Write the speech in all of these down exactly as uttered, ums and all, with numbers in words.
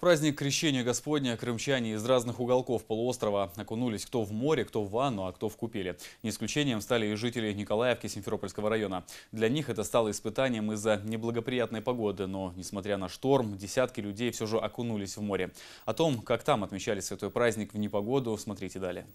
праздник Крещения Господня крымчане из разных уголков полуострова окунулись кто в море, кто в ванну, а кто в купели. Не исключением стали и жители Николаевки Симферопольского района. Для них это стало испытанием из-за неблагоприятной погоды, но, несмотря на шторм, десятки людей все же окунулись в море. О том, как там отмечали святой праздник в непогоду, смотрите далее.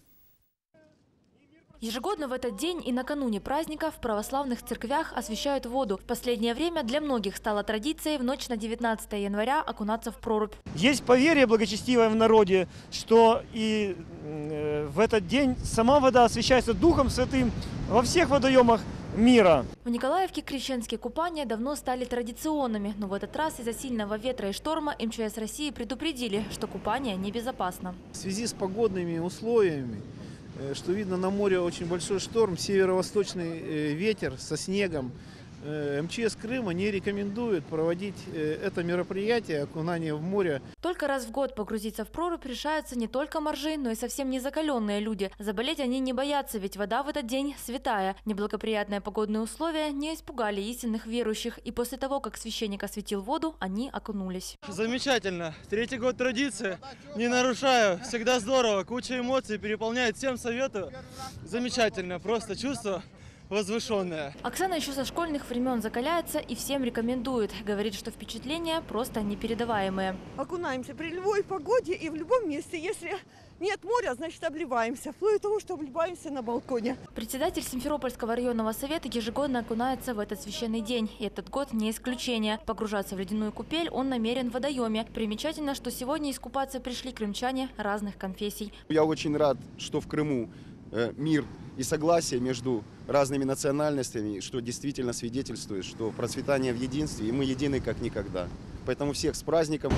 Ежегодно в этот день и накануне праздника в православных церквях освящают воду. В последнее время для многих стало традицией в ночь на девятнадцатое января окунаться в прорубь. Есть поверье благочестивое в народе, что и в этот день сама вода освящается Духом Святым во всех водоемах мира. В Николаевке крещенские купания давно стали традиционными, но в этот раз из-за сильного ветра и шторма эм че эс России предупредили, что купание небезопасно. В связи с погодными условиями, что видно, на море очень большой шторм, северо-восточный ветер со снегом. эм че эс Крыма не рекомендует проводить это мероприятие, окунание в море. Только раз в год погрузиться в прорубь решаются не только моржи, но и совсем незакаленные люди. Заболеть они не боятся, ведь вода в этот день святая. Неблагоприятные погодные условия не испугали истинных верующих. И после того, как священник осветил воду, они окунулись. Замечательно. Третий год традиции. Не нарушаю. Всегда здорово. Куча эмоций переполняет. Всем советую. Замечательно. Просто чувство возвышенная. Оксана еще со школьных времен закаляется и всем рекомендует. Говорит, что впечатления просто непередаваемые. Окунаемся при любой погоде и в любом месте. Если нет моря, значит обливаемся. Вплоть до того, что обливаемся на балконе. Председатель Симферопольского районного совета ежегодно окунается в этот священный день. И этот год не исключение. Погружаться в ледяную купель он намерен в водоеме. Примечательно, что сегодня искупаться пришли крымчане разных конфессий. Я очень рад, что в Крыму мир и согласие между разными национальностями, что действительно свидетельствует, что процветание в единстве, и мы едины как никогда. Поэтому всех с праздником!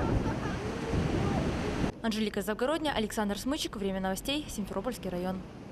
Анжелика Завгородня, Александр Смычек. Время новостей. Симферопольский район.